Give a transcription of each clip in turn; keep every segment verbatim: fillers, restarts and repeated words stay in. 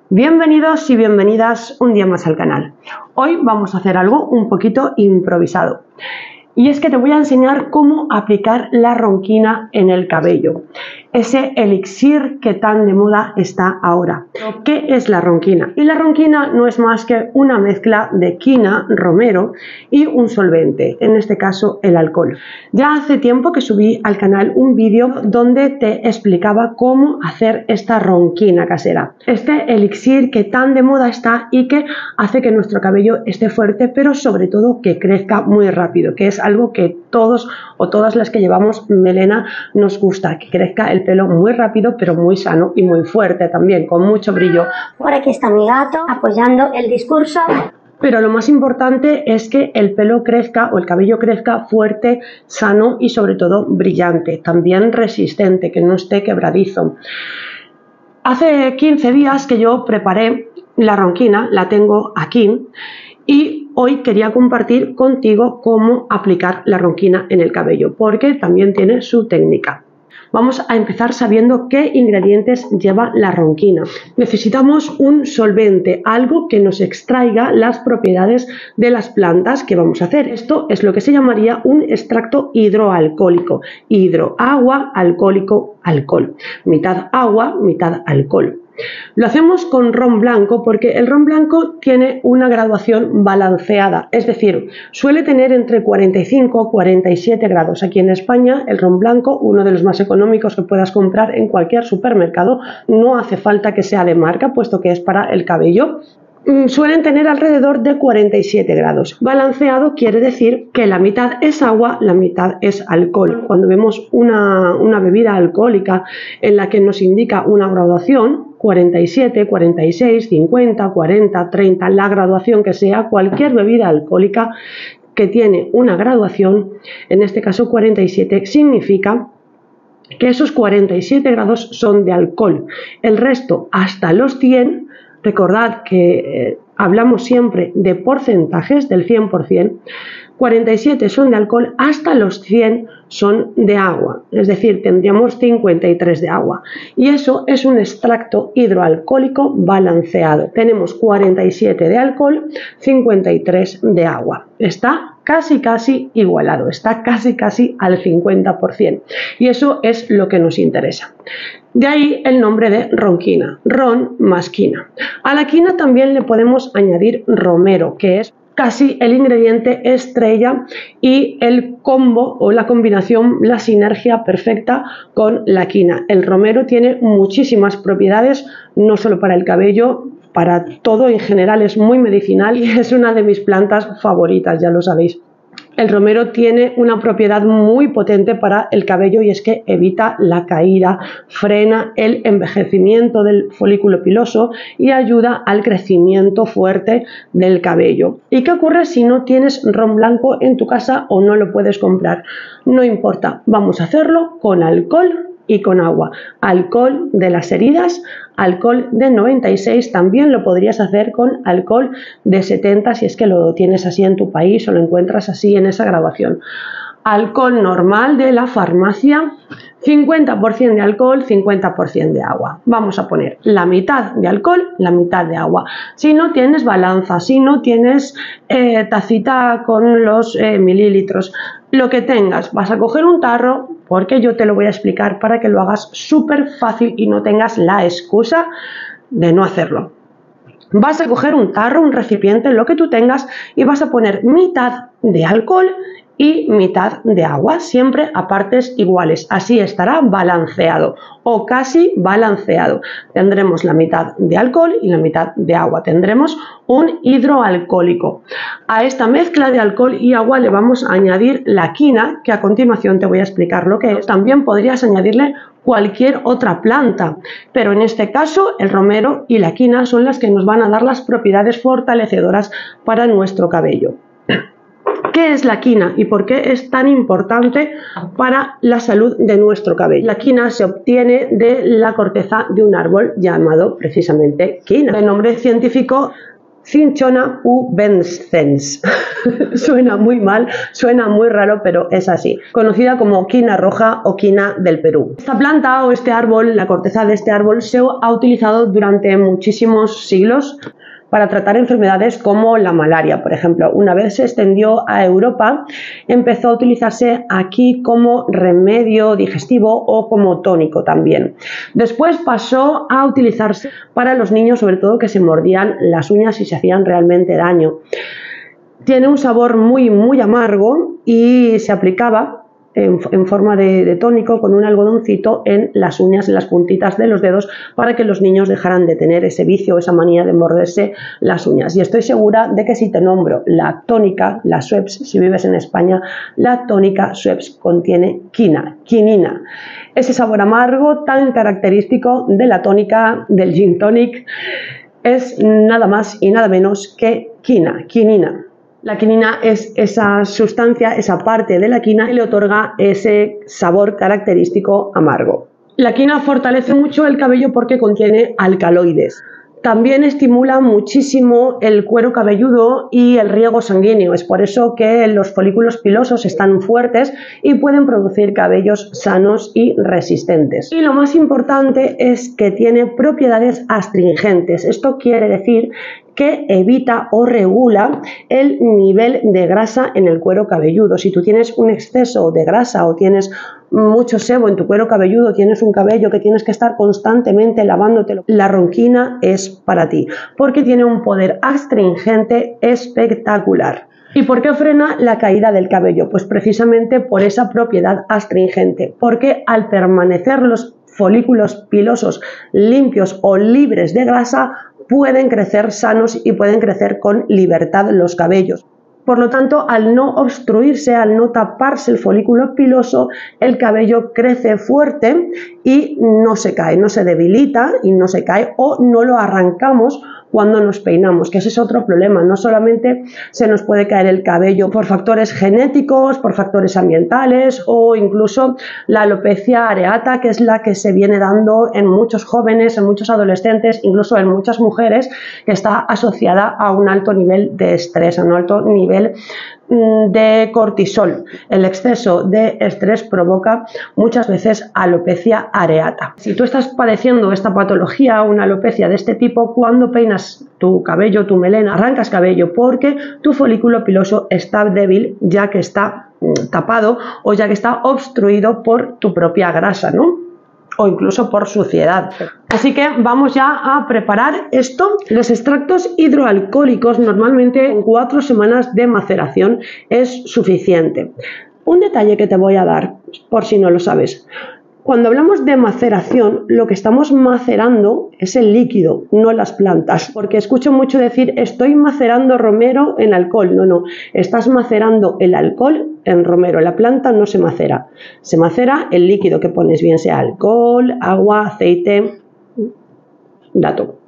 Bienvenidos y bienvenidas un día más al canal. Hoy vamos a hacer algo un poquito improvisado. Y es que te voy a enseñar cómo aplicar la ronquina en el cabello. Ese elixir que tan de moda está ahora. ¿Qué es la ronquina? Y la ronquina no es más que una mezcla de quina, romero y un solvente, en este caso el alcohol. Ya hace tiempo que subí al canal un vídeo donde te explicaba cómo hacer esta ronquina casera. Este elixir que tan de moda está y que hace que nuestro cabello esté fuerte, pero sobre todo que crezca muy rápido, que es algo que todos o todas las que llevamos melena nos gusta, que crezca el pelo muy rápido, pero muy sano y muy fuerte también, con mucho brillo. Por aquí está mi gato apoyando el discurso. Pero lo más importante es que el pelo crezca o el cabello crezca fuerte, sano y sobre todo brillante, también resistente, que no esté quebradizo. Hace quince días que yo preparé la ronquina, la tengo aquí, y hoy quería compartir contigo cómo aplicar la ronquina en el cabello, porque también tiene su técnica. Vamos a empezar sabiendo qué ingredientes lleva la ronquina. Necesitamos un solvente, algo que nos extraiga las propiedades de las plantas que vamos a hacer. Esto es lo que se llamaría un extracto hidroalcohólico. Hidro, agua, alcohólico, alcohol. Mitad agua, mitad alcohol. Lo hacemos con ron blanco porque el ron blanco tiene una graduación balanceada, es decir, suele tener entre cuarenta y cinco y cuarenta y siete grados. Aquí en España el ron blanco, uno de los más económicos que puedas comprar en cualquier supermercado, no hace falta que sea de marca, puesto que es para el cabello. Suelen tener alrededor de cuarenta y siete grados. Balanceado quiere decir que la mitad es agua, la mitad es alcohol. Cuando vemos una, una bebida alcohólica en la que nos indica una graduación, cuarenta y siete, cuarenta y seis, cincuenta, cuarenta, treinta, la graduación que sea, cualquier bebida alcohólica que tiene una graduación, en este caso cuarenta y siete, significa que esos cuarenta y siete grados son de alcohol. El resto, hasta los cien, recordad que eh, hablamos siempre de porcentajes del cien por cien, cuarenta y siete son de alcohol, hasta los cien son de agua, es decir, tendríamos cincuenta y tres de agua. Y eso es un extracto hidroalcohólico balanceado. Tenemos cuarenta y siete de alcohol, cincuenta y tres de agua. Está casi casi igualado, está casi casi al cincuenta por cien. Y eso es lo que nos interesa. De ahí el nombre de ronquina, ron más quina. A la quina también le podemos añadir romero, que es casi el ingrediente estrella y el combo o la combinación, la sinergia perfecta con la quina. El romero tiene muchísimas propiedades, no solo para el cabello, para todo en general, es muy medicinal y es una de mis plantas favoritas, ya lo sabéis. El romero tiene una propiedad muy potente para el cabello y es que evita la caída, frena el envejecimiento del folículo piloso y ayuda al crecimiento fuerte del cabello. ¿Y qué ocurre si no tienes ron blanco en tu casa o no lo puedes comprar? No importa, vamos a hacerlo con alcohol y con agua. Alcohol de las heridas, alcohol de noventa y seis, también lo podrías hacer con alcohol de setenta si es que lo tienes así en tu país o lo encuentras así en esa graduación. Alcohol normal de la farmacia, cincuenta por cien de alcohol, cincuenta por cien de agua. Vamos a poner la mitad de alcohol, la mitad de agua. Si no tienes balanza, si no tienes eh, tacita con los eh, mililitros, lo que tengas, vas a coger un tarro, porque yo te lo voy a explicar para que lo hagas súper fácil y no tengas la excusa de no hacerlo. Vas a coger un tarro, un recipiente, lo que tú tengas, y vas a poner mitad de alcohol y mitad de agua, siempre a partes iguales. Así estará balanceado o casi balanceado. Tendremos la mitad de alcohol y la mitad de agua. Tendremos un hidroalcohólico. A esta mezcla de alcohol y agua le vamos a añadir la quina, que a continuación te voy a explicar lo que es. También podrías añadirle cualquier otra planta, pero en este caso el romero y la quina son las que nos van a dar las propiedades fortalecedoras para nuestro cabello. ¿Qué es la quina y por qué es tan importante para la salud de nuestro cabello? La quina se obtiene de la corteza de un árbol llamado precisamente quina. El nombre científico Cinchona pubescens. Suena muy mal, suena muy raro, pero es así. Conocida como quina roja o quina del Perú. Esta planta o este árbol, la corteza de este árbol, se ha utilizado durante muchísimos siglos para tratar enfermedades como la malaria, por ejemplo. Una vez se extendió a Europa, empezó a utilizarse aquí como remedio digestivo o como tónico también. Después pasó a utilizarse para los niños, sobre todo que se mordían las uñas y se hacían realmente daño. Tiene un sabor muy, muy amargo y se aplicaba En, en forma de, de tónico con un algodoncito en las uñas, en las puntitas de los dedos, para que los niños dejaran de tener ese vicio, esa manía de morderse las uñas. Y estoy segura de que si te nombro la tónica, la Schweppes, si vives en España, la tónica Schweppes contiene quina, quinina. Ese sabor amargo tan característico de la tónica, del gin tonic, es nada más y nada menos que quina, quinina. La quinina es esa sustancia, esa parte de la quina que le otorga ese sabor característico amargo. La quina fortalece mucho el cabello porque contiene alcaloides. También estimula muchísimo el cuero cabelludo y el riego sanguíneo. Es por eso que los folículos pilosos están fuertes y pueden producir cabellos sanos y resistentes. Y lo más importante es que tiene propiedades astringentes. Esto quiere decir que evita o regula el nivel de grasa en el cuero cabelludo. Si tú tienes un exceso de grasa o tienes mucho sebo en tu cuero cabelludo, tienes un cabello que tienes que estar constantemente lavándotelo, la ronquina es para ti, porque tiene un poder astringente espectacular. ¿Y por qué frena la caída del cabello? Pues precisamente por esa propiedad astringente, porque al permanecer los folículos pilosos limpios o libres de grasa, pueden crecer sanos y pueden crecer con libertad los cabellos. Por lo tanto, al no obstruirse, al no taparse el folículo piloso, el cabello crece fuerte y no se cae, no se debilita y no se cae, o no lo arrancamos cuando nos peinamos, que ese es otro problema. No solamente se nos puede caer el cabello por factores genéticos, por factores ambientales o incluso la alopecia areata, que es la que se viene dando en muchos jóvenes, en muchos adolescentes, incluso en muchas mujeres, que está asociada a un alto nivel de estrés, a un alto nivel de cortisol. El exceso de estrés provoca muchas veces alopecia areata. Si tú estás padeciendo esta patología, una alopecia de este tipo, cuando peinas tu cabello, tu melena, arrancas cabello porque tu folículo piloso está débil, ya que está tapado o ya que está obstruido por tu propia grasa, ¿no? O incluso por suciedad. Así que vamos ya a preparar esto. Los extractos hidroalcohólicos normalmente en cuatro semanas de maceración es suficiente. Un detalle que te voy a dar, por si no lo sabes. Cuando hablamos de maceración, lo que estamos macerando es el líquido, no las plantas. Porque escucho mucho decir, estoy macerando romero en alcohol. No, no, estás macerando el alcohol en romero. La planta no se macera. Se macera el líquido que pones, bien sea alcohol, agua, aceite, dato.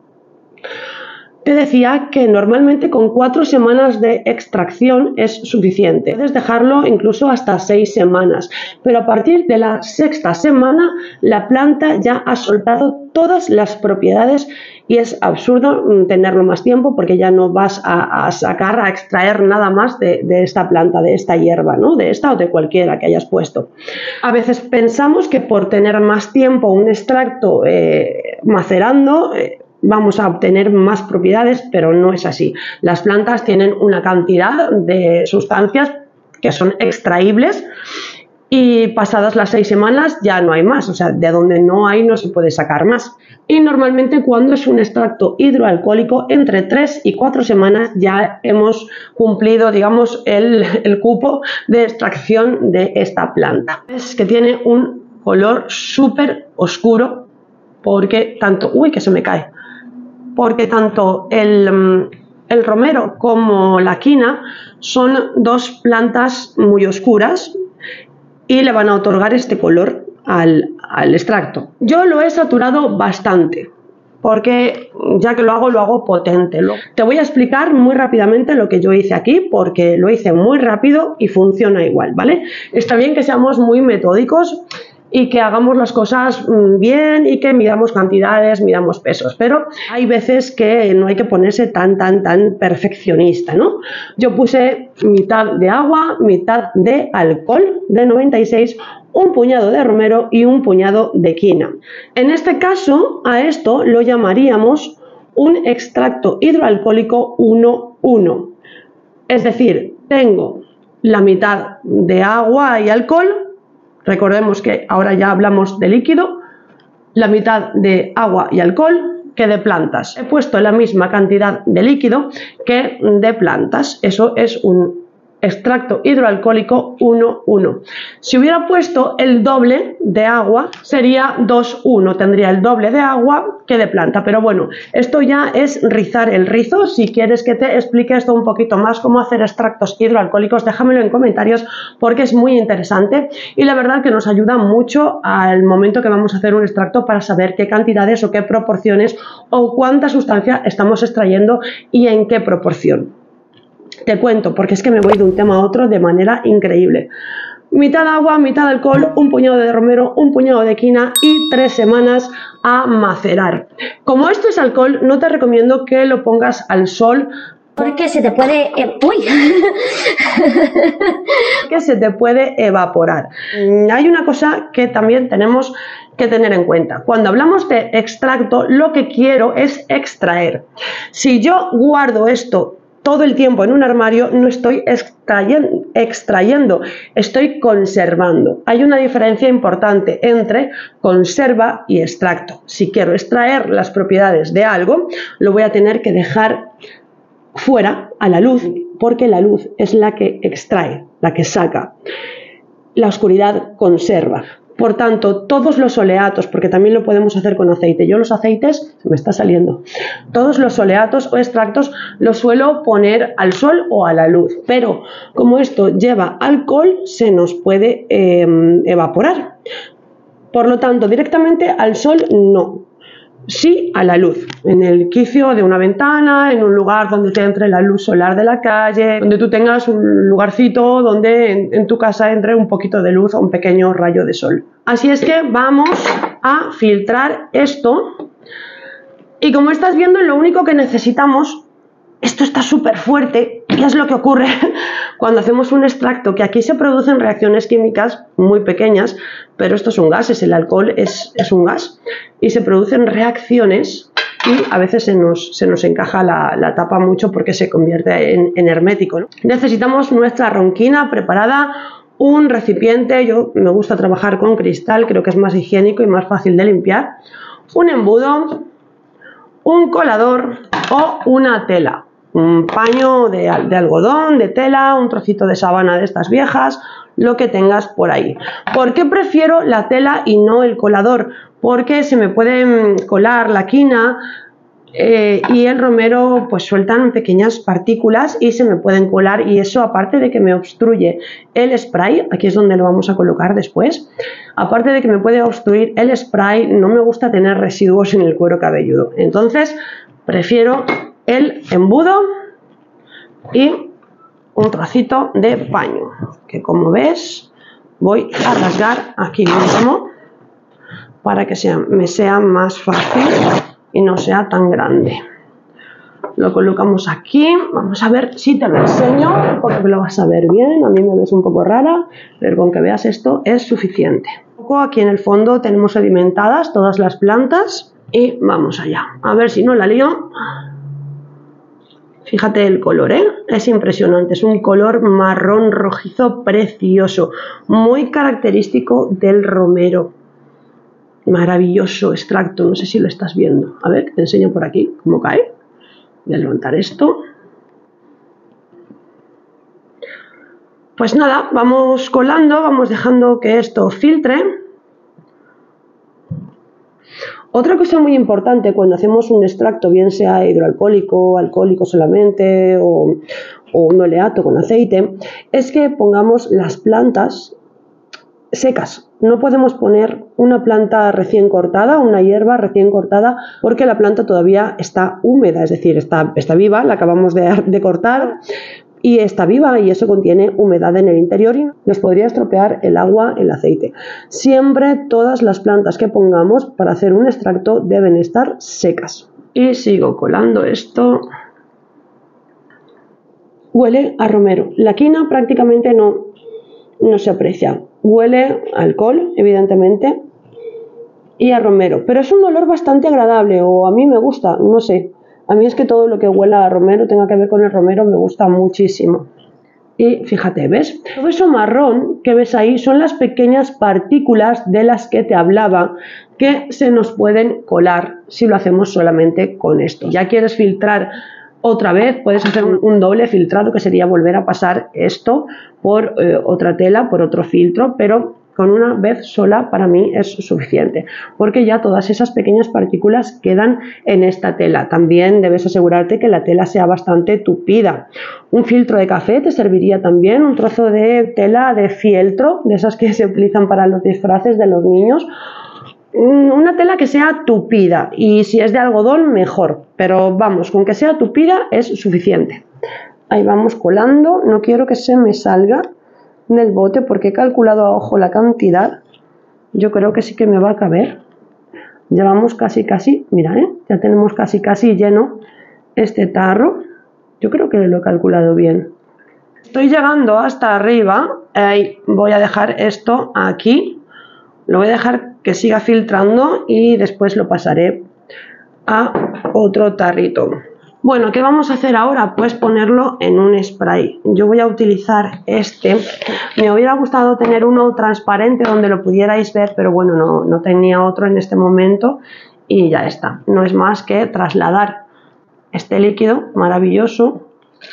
Te decía que normalmente con cuatro semanas de extracción es suficiente. Puedes dejarlo incluso hasta seis semanas, pero a partir de la sexta semana la planta ya ha soltado todas las propiedades y es absurdo tenerlo más tiempo porque ya no vas a, a sacar, a extraer nada más de, de esta planta, de esta hierba, ¿no? De esta o de cualquiera que hayas puesto. A veces pensamos que por tener más tiempo un extracto eh, macerando, eh, vamos a obtener más propiedades, pero no es así. Las plantas tienen una cantidad de sustancias que son extraíbles y pasadas las seis semanas ya no hay más, o sea, de donde no hay no se puede sacar más. Y normalmente cuando es un extracto hidroalcohólico, entre tres y cuatro semanas ya hemos cumplido, digamos, el, el cupo de extracción de esta planta. Es que tiene un color súper oscuro porque tanto... ¡Uy, que se me cae! Porque tanto el, el romero como la quina son dos plantas muy oscuras y le van a otorgar este color al, al extracto. Yo lo he saturado bastante porque ya que lo hago, lo hago potente. Te voy a explicar muy rápidamente lo que yo hice aquí porque lo hice muy rápido y funciona igual, ¿vale? Está bien que seamos muy metódicos y que hagamos las cosas bien y que midamos cantidades, midamos pesos, pero hay veces que no hay que ponerse tan, tan, tan perfeccionista, ¿no? Yo puse mitad de agua, mitad de alcohol de noventa y seis, un puñado de romero y un puñado de quina. En este caso, a esto lo llamaríamos un extracto hidroalcohólico uno uno. Es decir, tengo la mitad de agua y alcohol, recordemos que ahora ya hablamos de líquido, la mitad de agua y alcohol que de plantas. He puesto la misma cantidad de líquido que de plantas, eso es un extracto hidroalcohólico uno uno. Si hubiera puesto el doble de agua sería dos uno, tendría el doble de agua que de planta, pero bueno, esto ya es rizar el rizo. Si quieres que te explique esto un poquito más, cómo hacer extractos hidroalcohólicos, déjamelo en comentarios porque es muy interesante y la verdad que nos ayuda mucho al momento que vamos a hacer un extracto para saber qué cantidades o qué proporciones o cuánta sustancia estamos extrayendo y en qué proporción. Te cuento, porque es que me voy de un tema a otro de manera increíble. Mitad agua, mitad alcohol, un puñado de romero, un puñado de quina y tres semanas a macerar. Como esto es alcohol, no te recomiendo que lo pongas al sol porque se te puede... Eh, ¡Uy! que se te puede evaporar. Hay una cosa que también tenemos que tener en cuenta. Cuando hablamos de extracto, lo que quiero es extraer. Si yo guardo esto todo el tiempo en un armario, no estoy extrayendo, extrayendo, estoy conservando. Hay una diferencia importante entre conserva y extracto. Si quiero extraer las propiedades de algo, lo voy a tener que dejar fuera a la luz, porque la luz es la que extrae, la que saca. La oscuridad conserva. Por tanto, todos los oleatos, porque también lo podemos hacer con aceite, yo los aceites, se me está saliendo, todos los oleatos o extractos los suelo poner al sol o a la luz, pero como esto lleva alcohol, se nos puede eh, evaporar. Por lo tanto, directamente al sol no. Sí a la luz, en el quicio de una ventana, en un lugar donde te entre la luz solar de la calle, donde tú tengas un lugarcito donde en, en tu casa entre un poquito de luz o un pequeño rayo de sol. Así es que vamos a filtrar esto y como estás viendo, lo único que necesitamos, esto está súper fuerte y es lo que ocurre cuando hacemos un extracto, que aquí se producen reacciones químicas muy pequeñas, pero estos son gases, el alcohol es, es un gas y se producen reacciones y a veces se nos, se nos encaja la, la tapa mucho porque se convierte en, en hermético, ¿no? Necesitamos nuestra ronquina preparada, un recipiente, yo me gusta trabajar con cristal, creo que es más higiénico y más fácil de limpiar, un embudo, un colador o una tela, un paño de, de algodón, de tela, un trocito de sábana de estas viejas, lo que tengas por ahí. ¿Por qué prefiero la tela y no el colador? Porque se me puede colar la quina eh, y el romero, pues sueltan pequeñas partículas y se me pueden colar, y eso, aparte de que me obstruye el spray, aquí es donde lo vamos a colocar después, aparte de que me puede obstruir el spray, no me gusta tener residuos en el cuero cabelludo. Entonces prefiero el embudo y un trocito de paño, que como ves voy a rasgar aquí mismo para que sea, me sea más fácil y no sea tan grande. Lo colocamos aquí, vamos a ver si te lo enseño porque me lo vas a ver bien. A mí me ves un poco rara, pero con que veas esto es suficiente. Aquí en el fondo tenemos sedimentadas todas las plantas y vamos allá, a ver si no la lío. Fíjate el color, ¿eh? Es impresionante, es un color marrón rojizo precioso, muy característico del romero. Maravilloso extracto, no sé si lo estás viendo. A ver, te enseño por aquí cómo cae. Voy a levantar esto. Pues nada, vamos colando, vamos dejando que esto filtre. Otra cosa muy importante cuando hacemos un extracto, bien sea hidroalcohólico, alcohólico solamente o, o un oleato con aceite, es que pongamos las plantas secas. No podemos poner una planta recién cortada, una hierba recién cortada, porque la planta todavía está húmeda, es decir, está, está viva, la acabamos de, de cortar y está viva y eso contiene humedad en el interior y nos podría estropear el agua, el aceite. Siempre todas las plantas que pongamos para hacer un extracto deben estar secas. Y sigo colando esto. Huele a romero. La quina prácticamente no, no se aprecia. Huele a alcohol, evidentemente, y a romero. Pero es un olor bastante agradable, o a mí me gusta, no sé. A mí es que todo lo que huela a romero, tenga que ver con el romero, me gusta muchísimo. Y fíjate, ¿ves? Todo eso marrón que ves ahí son las pequeñas partículas de las que te hablaba que se nos pueden colar si lo hacemos solamente con esto. Ya quieres filtrar otra vez, puedes hacer un, un doble filtrado, que sería volver a pasar esto por eh, otra tela, por otro filtro, pero con una vez sola para mí es suficiente, porque ya todas esas pequeñas partículas quedan en esta tela. También debes asegurarte que la tela sea bastante tupida. Un filtro de café te serviría también, un trozo de tela de fieltro, de esas que se utilizan para los disfraces de los niños. Una tela que sea tupida, y si es de algodón mejor, pero vamos, con que sea tupida es suficiente. Ahí vamos colando, no quiero que se me salga del bote porque he calculado a ojo la cantidad. Yo creo que sí que me va a caber. Ya vamos casi casi, mira, ¿eh? Ya tenemos casi casi lleno este tarro. Yo creo que lo he calculado bien. Estoy llegando hasta arriba. Ahí voy a dejar esto aquí. Lo voy a dejar que siga filtrando y después lo pasaré a otro tarrito. Bueno, ¿qué vamos a hacer ahora? Pues ponerlo en un spray. Yo voy a utilizar este. Me hubiera gustado tener uno transparente donde lo pudierais ver, pero bueno, no, no tenía otro en este momento y ya está. No es más que trasladar este líquido maravilloso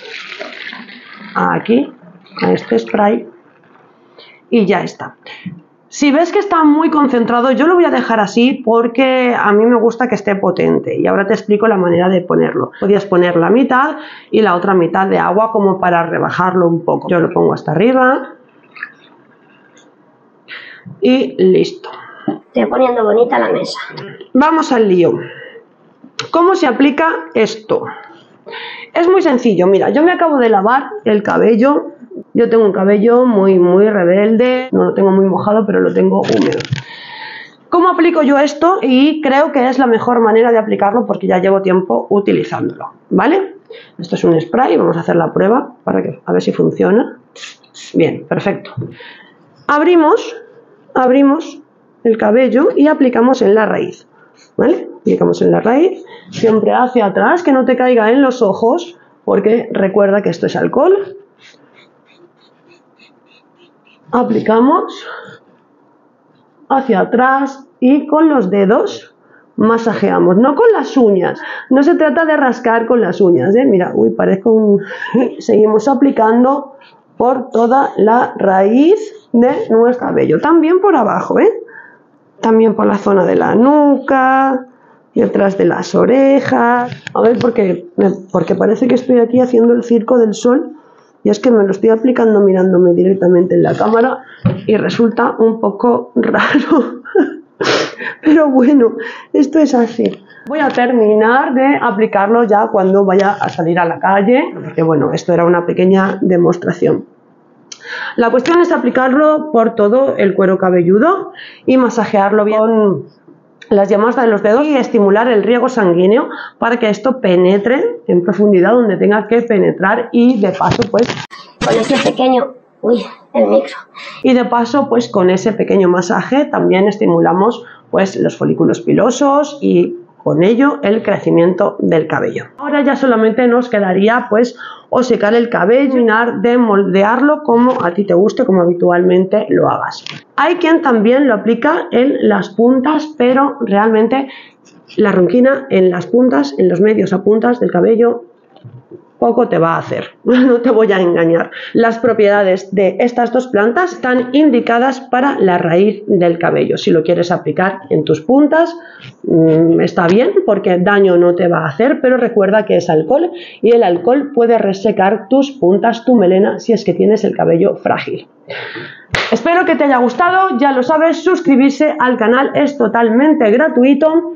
aquí, a este spray, y ya está. Si ves que está muy concentrado, yo lo voy a dejar así porque a mí me gusta que esté potente, y ahora te explico la manera de ponerlo. Podías poner la mitad y la otra mitad de agua como para rebajarlo un poco. Yo lo pongo hasta arriba y listo. Estoy poniendo bonita la mesa. Vamos al lío. ¿Cómo se aplica esto? Es muy sencillo. Mira, yo me acabo de lavar el cabello. Yo tengo un cabello muy, muy rebelde, no lo tengo muy mojado, pero lo tengo húmedo. ¿Cómo aplico yo esto? Y creo que es la mejor manera de aplicarlo porque ya llevo tiempo utilizándolo, ¿vale? Esto es un spray, vamos a hacer la prueba para que, a ver si funciona. Bien, perfecto. Abrimos, abrimos el cabello y aplicamos en la raíz, ¿vale? Aplicamos en la raíz, siempre hacia atrás, que no te caiga en los ojos, porque recuerda que esto es alcohol. Aplicamos hacia atrás y con los dedos masajeamos, no con las uñas. No se trata de rascar con las uñas, ¿eh? Mira, uy, parezco un... Seguimos aplicando por toda la raíz de nuestro cabello, también por abajo, ¿eh? También por la zona de la nuca, detrás de las orejas. A ver, porque, porque parece que estoy aquí haciendo el circo del sol. Y es que me lo estoy aplicando mirándome directamente en la cámara y resulta un poco raro. Pero bueno, esto es así. Voy a terminar de aplicarlo ya cuando vaya a salir a la calle, porque bueno, esto era una pequeña demostración. La cuestión es aplicarlo por todo el cuero cabelludo y masajearlo bien con las yemas de los dedos y estimular el riego sanguíneo para que esto penetre en profundidad donde tenga que penetrar, y de paso pues Con ese pequeño... Uy, el micro. y de paso pues con ese pequeño masaje también estimulamos pues los folículos pilosos y con ello el crecimiento del cabello. Ahora ya solamente nos quedaría pues o secar el cabello, terminar de moldearlo como a ti te guste, como habitualmente lo hagas. Hay quien también lo aplica en las puntas, pero realmente la ronquina en las puntas, en los medios a puntas del cabello, poco te va a hacer, no te voy a engañar. Las propiedades de estas dos plantas están indicadas para la raíz del cabello. Si lo quieres aplicar en tus puntas, mmm, está bien porque daño no te va a hacer, pero recuerda que es alcohol y el alcohol puede resecar tus puntas, tu melena, si es que tienes el cabello frágil. Espero que te haya gustado, ya lo sabes, suscribirse al canal es totalmente gratuito.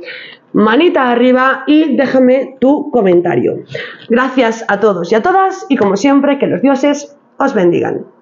manita arriba y déjame tu comentario. Gracias a todos y a todas y como siempre que los dioses os bendigan.